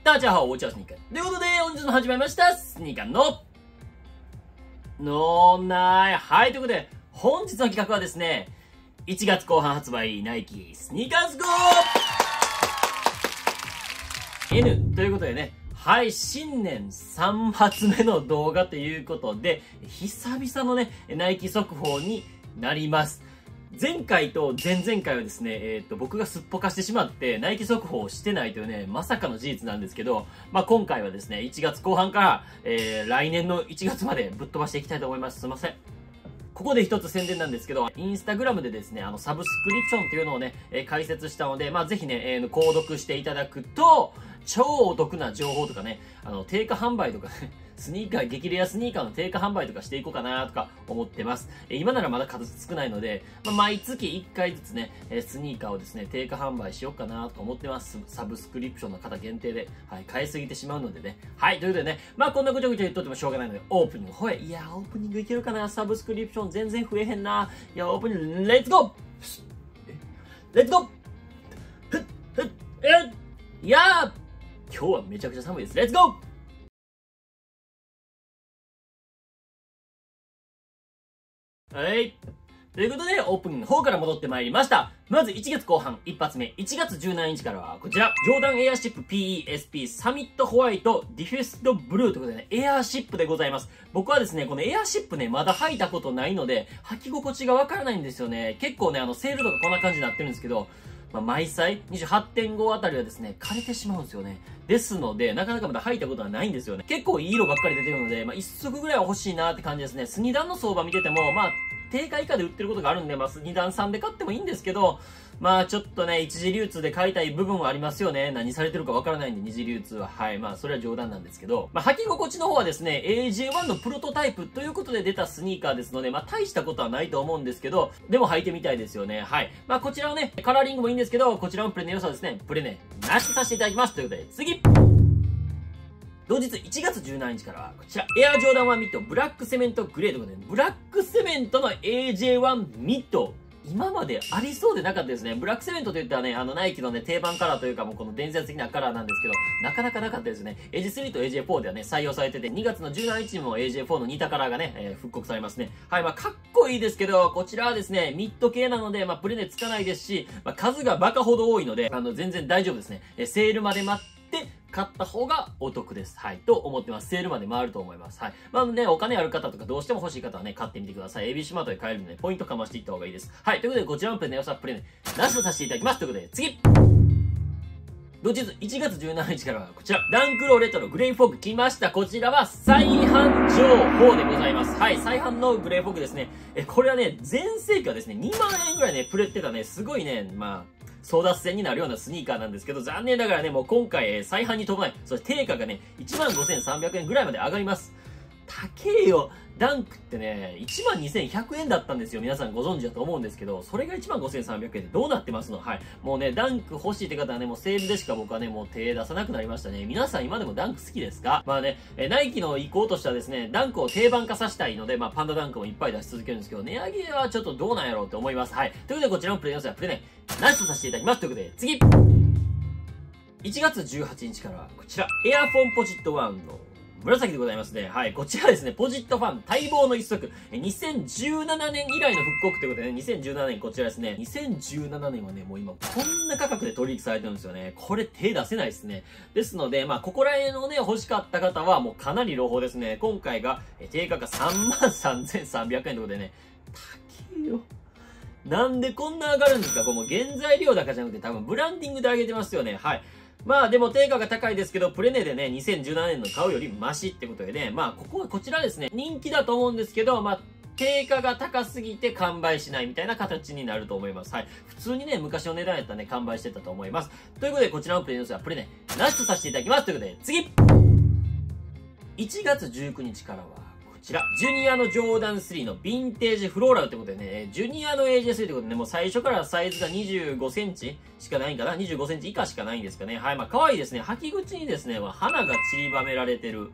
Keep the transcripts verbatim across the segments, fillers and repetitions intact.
大家好、我叫スニーカー。ということで、本日も始まりました、スニーカーの、のない。はい、ということで、本日の企画はですね、いちがつこう半発売、ナイキスニーカーズゴー N ということでね、はい、新年さん発目の動画ということで、久々のね、ナイキ速報になります。前回と前々回はですね、えっと、僕がすっぽかしてしまって、ナイキ速報をしてないというね、まさかの事実なんですけど、まあ、今回はですね、いちがつこう半から、えー、来年のいちがつまでぶっ飛ばしていきたいと思います。すいません。ここで一つ宣伝なんですけど、インスタグラムでですね、あの、サブスクリプションっていうのをね、えー、解説したので、まあ、ぜひね、えー、購読していただくと、超お得な情報とかね、あの、定価販売とかね、スニーカー、激レアスニーカーの定価販売とかしていこうかなとか思ってます。えー、今ならまだ数少ないので、まあ、毎月いっかいずつね、えー、スニーカーをですね、定価販売しようかなと思ってます。サブスクリプションの方限定で、はい、買いすぎてしまうのでね。はい、ということでね、まあこんなぐちゃぐちゃ言っとってもしょうがないので、オープニング、ほえ、いやー、オープニングいけるかな、サブスクリプション全然増えへんな。いや、オープニング、レッツゴーレッツゴーふっ、ふっ、えっ、いやー今日はめちゃくちゃ寒いです。レッツゴーはい。ということで、オープニングの方から戻ってまいりました。まずいちがつこう半一発目、いちがつじゅうしちにちからはこちら、ジョーダンエアシップ ピーイーエスピー サミットホワイトディフェストブルーということでね、エアシップでございます。僕はですね、このエアシップね、まだ履いたことないので、履き心地がわからないんですよね。結構ね、あの、セールとかこんな感じになってるんですけど、まあ、毎歳 にじゅうはちてんご あたりはですね、枯れてしまうんですよね。ですので、なかなかまだ履いたことはないんですよね。結構いい色ばっかり出てるので、まあ、一足ぐらいは欲しいなって感じですね。スニダンの相場見てても、まあ、定価以下で売ってることがあるんで、まあ、にだんさんで買ってもいいんですけど、まあ、ちょっとね、一次流通で買いたい部分はありますよね。何されてるかわからないんで、二次流通は。はい。まあ、それは冗談なんですけど、まあ、履き心地の方はですね、エージェーワン のプロトタイプということで出たスニーカーですので、まあ、大したことはないと思うんですけど、でも履いてみたいですよね。はい。まあ、こちらはね、カラーリングもいいんですけど、こちらのプレネ良さですね、プレネ、なしとさせていただきます。ということで、次同日いちがつじゅうしちにちからはこちら、エアジョーダンワンミッドブラックセメントグレーということで、ブラックセメントの エージェーワン ミッド。今までありそうでなかったですね。ブラックセメントといったらね、あのナイキのね、定番カラーというかもうこの伝説的なカラーなんですけど、なかなかなかったですね。エージェースリー と エージェーフォー ではね、採用されてて、にがつのじゅうしちにちにも エージェーフォー の似たカラーがね、えー、復刻されますね。はい、まあかっこいいですけど、こちらはですね、ミッド系なので、まあプレネつかないですし、まあ数がバカほど多いので、あの全然大丈夫ですね。えー、セールまで待って、で、買った方がお得です。はい。と思ってます。セールまで回ると思います。はい。まあね、お金ある方とかどうしても欲しい方はね、買ってみてください。エービー シマートで買えるので、ポイントかましていった方がいいです。はい。ということで、こちらのプレネ良さプレネ、なしとさせていただきます。ということで、次同日いちがつじゅうしちにちからはこちら、ダンクローレトログレイフォーク来ました。こちらは再販情報でございます。はい、再販のグレイフォークですね。え、これはね、前世紀はですね、にまんえんぐらいね、プレってたね、すごいね、まあ、争奪戦になるようなスニーカーなんですけど、残念ながらね、もう今回、えー、再販に伴い、そして定価がね、いちまんごせんさんびゃくえんぐらいまで上がります。高えよ。ダンクってね、いちまんにせんひゃくえんだったんですよ。皆さんご存知だと思うんですけど、それがいちまんごせんさんびゃくえんでどうなってますの？はい。もうね、ダンク欲しいって方はね、もうセールでしか僕はね、もう手出さなくなりましたね。皆さん今でもダンク好きですか？まあね、えナイキの意向としてはですね、ダンクを定番化させたいので、まあパンダダンクもいっぱい出し続けるんですけど、値上げはちょっとどうなんやろうって思います。はい。ということでこちらのプレゼントはプレネ、ナイスとさせていただきます。ということで、次いちがつじゅうはちにちからはこちら、エアフォンポジットワンの紫でございますね。はい。こちらですね、ポジットファン待望の一足。にせんじゅうななねん以来の復刻ということでね、にせんじゅうななねんこちらですね。にせんじゅうななねんはね、もう今こんな価格で取引されてるんですよね。これ手出せないですね。ですので、まあ、ここら辺のね、欲しかった方はもうかなり朗報ですね。今回が、定価がさんまんさんぜんさんびゃくえんということでね、高いよ。なんでこんな上がるんですか？これもう原材料高じゃなくて多分ブランディングで上げてますよね。はい。まあでも定価が高いですけど、プレネでね、にせんじゅうななねんの買うよりマシってことでね、まあここはこちらですね、人気だと思うんですけど、まあ、定価が高すぎて完売しないみたいな形になると思います。はい。普通にね、昔の値段やったらね、完売してたと思います。ということで、こちらのプレネですが、プレネ、なしとさせていただきます。ということで、次いちがつじゅうくにちからは、こちら、ジュニアのジョーダンスリーのヴィンテージフローラルってことでね、ジュニアの エージェースリーってことでね、もう最初からサイズがにじゅうごセンチしかないんかな ?にじゅうごセンチ以下しかないんですかね。はい、まあ可愛いですね。履き口にですね、花が散りばめられてる。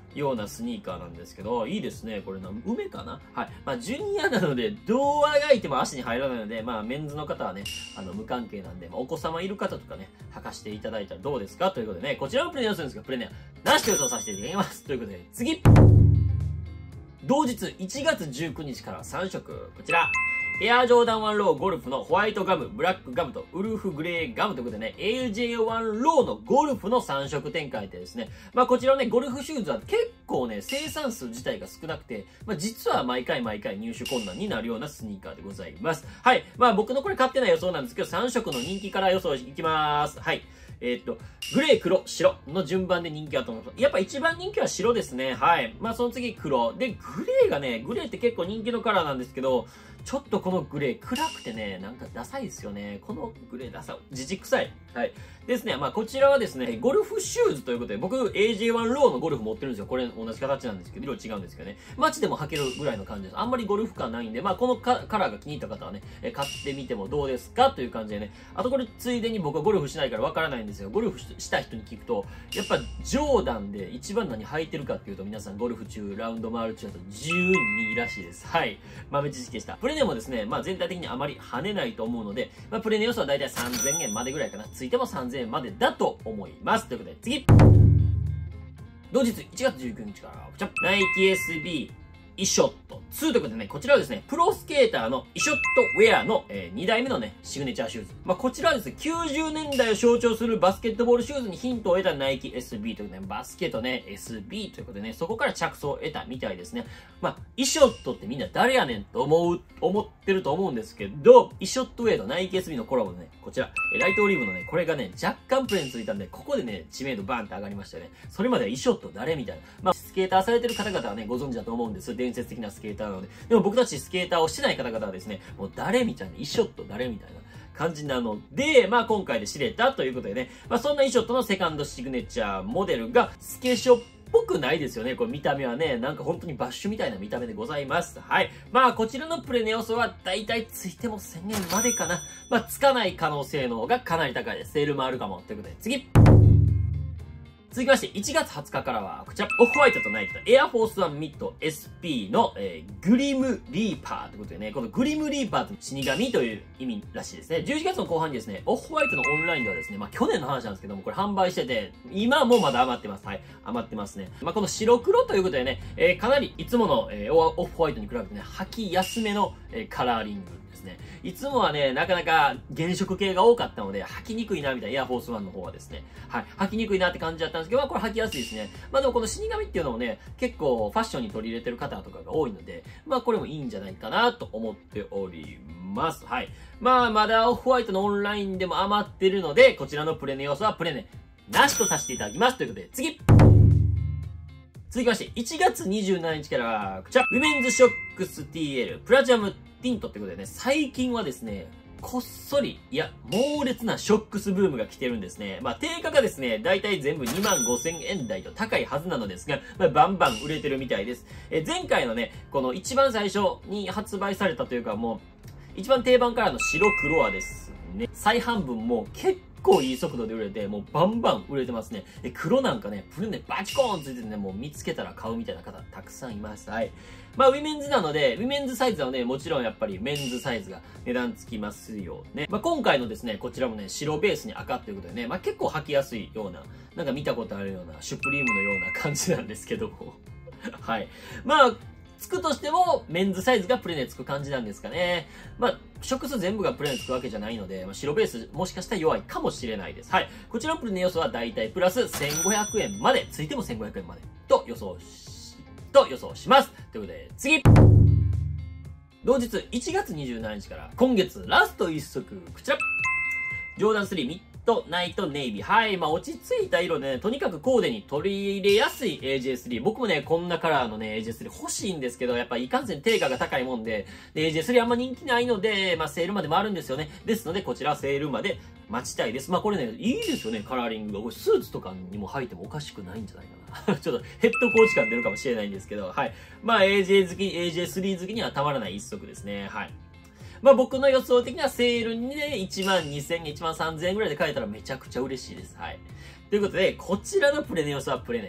ようなスニーカーなんですけど、いいですね。これな、梅かなはい。まあ、ジュニアなので、どうあがいても足に入らないので、まあ、メンズの方はね、あの、無関係なんで、まあ、お子様いる方とかね、履かしていただいたらどうですかということでね、こちらのプレネをするんですけど、プレネはなしと予想させていただきます。ということで、次同日いちがつじゅうくにちからさんしょく、こちら。エアジョーダンワンローゴルフのホワイトガム、ブラックガムとウルフグレーガムということでね、エージェーワン ローのゴルフのさん色展開でですね、まあこちらのね、ゴルフシューズは結構ね、生産数自体が少なくて、まあ実は毎回毎回入手困難になるようなスニーカーでございます。はい。まあ僕のこれ買ってない予想なんですけど、さん色の人気から予想いきます。はい。えー、っと、グレー、黒、白の順番で人気だと思います。やっぱ一番人気は白ですね。はい。まあその次黒。で、グレーがね、グレーって結構人気のカラーなんですけど、ちょっとこのグレー暗くてね、なんかダサいですよね。このグレーダサい。じじくさい。はい。ですね。まあこちらはですね、ゴルフシューズということで、僕 エージェーワン ローのゴルフ持ってるんですよ。これ同じ形なんですけど、色違うんですけどね。街でも履けるぐらいの感じです。あんまりゴルフ感ないんで、まあこのカラーが気に入った方はね、買ってみてもどうですかという感じでね。あとこれついでに僕はゴルフしないからわからないんですよ。ゴルフした人に聞くと、やっぱジョーダンで一番何履いてるかっていうと、皆さんゴルフ中、ラウンド回る中だとじゅうにらしいです。はい。豆知識でした。プレネもですね、まあ全体的にあまり跳ねないと思うので、まあプレネ予想はだいたいさんぜんえんまでぐらいかな。ついてもさんぜんえんまでだと思います。ということで、次同日いちがつじゅうくにちから、こちら、ナイキ エスビー、イショットツーということでね、こちらはですね、プロスケーターのイショットウェアの、えー、にだいめのね、シグネチャーシューズ。まあ、こちらはですね、きゅうじゅうねんだいを象徴するバスケットボールシューズにヒントを得たナイキ エスビー ということで、バスケとね、エスビー ということでね、そこから着想を得たみたいですね。まあ、イショットってみんな誰やねんと思う、思ってると思うんですけど、イショットウェアとナイキ エスビー のコラボでね、こちら、ライトオリーブのね、これがね、若干プレーについたんで、ここでね、知名度バーンって上がりましたよね。それまではイショット誰みたいな。まあ、スケーターされてる方々はね、ご存知だと思うんです。伝説的なスケーターなので。でも僕たちスケーターをしてない方々はですね、もう誰みたいな、イショット誰みたいな感じなので、まあ今回で知れたということでね、まあそんなイショットのセカンドシグネチャーモデルがスケショっぽくないですよね。これ見た目はね、なんか本当にバッシュみたいな見た目でございます。はい。まあこちらのプレネオソはだいたいついてもせんえんまでかな。まあつかない可能性の方がかなり高いです。セールもあるかも。ということで次続きまして、いちがつはつかからは、こちら、オフホワイトとナイキとエアフォースワンミッド エスピー の、えー、グリムリーパーということでね、このグリムリーパーと死神という意味らしいですね。じゅういちがつの後半にですね、オフホワイトのオンラインではですね、まあ去年の話なんですけども、これ販売してて、今もまだ余ってます。はい。余ってますね。まあこの白黒ということでね、えー、かなりいつもの、えー、オフホワイトに比べてね、履きやすめの、えー、カラーリング。ね、いつもはね、なかなか原色系が多かったので、履きにくいな、みたいな、エアフォースワンの方はですね。はい。履きにくいなって感じだったんですけど、まあ、これ履きやすいですね。まあでもこの死神っていうのもね、結構ファッションに取り入れてる方とかが多いので、まあこれもいいんじゃないかなと思っております。はい。まあまだオフホワイトのオンラインでも余ってるので、こちらのプレネ要素はプレネなしとさせていただきます。ということで、次続きまして、いちがつにじゅうしちにちからは、こちら、ウィメンズショックス ティーエル プラチナムティントってことでね、最近はですね、こっそり、いや、猛烈なショックスブームが来てるんですね。まあ、定価がですね、だいたい全部にまんごせんえん台と高いはずなのですが、まあ、バンバン売れてるみたいです。え、前回のね、この一番最初に発売されたというか、もう、一番定番からの白黒はですね、再販分も結構いい速度で売れて、もうバンバン売れてますね。で、黒なんかね、プルネバチコーンついててね、もう見つけたら買うみたいな方たくさんいます。はい。まあ、ウィメンズなので、ウィメンズサイズはね、もちろんやっぱりメンズサイズが値段つきますよね。まあ、今回のですね、こちらもね、白ベースに赤ということでね、まあ、結構履きやすいような、なんか見たことあるような、シュプリームのような感じなんですけども。はい。まあ、つくとしても、メンズサイズがプレネつく感じなんですかね。まあ、色数全部がプレネつくわけじゃないので、まあ、白ベースもしかしたら弱いかもしれないです。はい。こちらのプレネ予想はだいたいプラスせんごひゃくえんまで、ついてもせんごひゃくえんまでと予想し、と予想します。ということで、次同日いちがつにじゅうしちにちから今月ラストいっそく、こちらジョーダンスリーミッドナイトネイビー。はい。まあ、落ち着いた色でね、とにかくコーデに取り入れやすい エージェースリー。僕もね、こんなカラーのね、エージェースリー欲しいんですけど、やっぱいかんせん定価が高いもんで、で エージェースリー あんま人気ないので、まあ、セールまでもあるんですよね。ですので、こちらはセールまで待ちたいです。まあ、これね、いいですよね、カラーリングが。これスーツとかにも履いてもおかしくないんじゃないかな。ちょっとヘッドコーチ感出るかもしれないんですけど、はい。まあ、エージェー 好き、エージェースリー 好きにはたまらない一足ですね。はい。まあ僕の予想的にはセールにね、いちまんにせんえん、いちまんさんぜんえんぐらいで買えたらめちゃくちゃ嬉しいです。はい。ということで、こちらのプレネ予想はプレネ、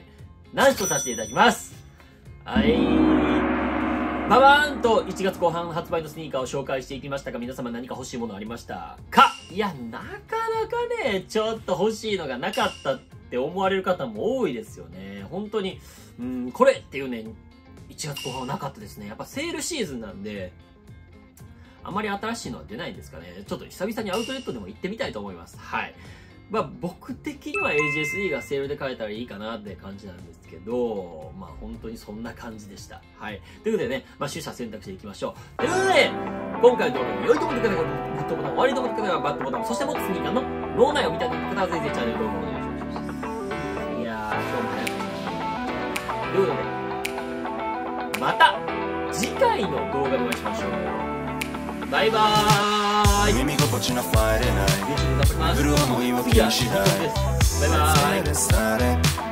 なしとさせていただきます。はい。ババーンといちがつこう半発売のスニーカーを紹介していきましたが、皆様何か欲しいものありましたか？いや、なかなかね、ちょっと欲しいのがなかったって思われる方も多いですよね。本当に、うん、これっていうね、いちがつこう半はなかったですね。やっぱセールシーズンなんで、あまり新しいのは出ないんですかね。ちょっと久々にアウトレットでも行ってみたいと思います。はい。まあ僕的には エージェーエスイー がセールで買えたらいいかなって感じなんですけど、まあ本当にそんな感じでした。はい。ということでね、まあ取捨選択していきましょう。ということで、今回の動画が良いと思ってくれた方はグッドボタン、悪いと思ってくれた方はバッドボタン、そしてもっとスニーカーの脳内を見たいと思った方はぜひぜひチャンネル登録お願いします。いやー、今日も早く来ました。ということで、また次回の動画でお会いしましょう。バイバーイ。 耳心地のファイレない。 次は本当です。バイバーイ。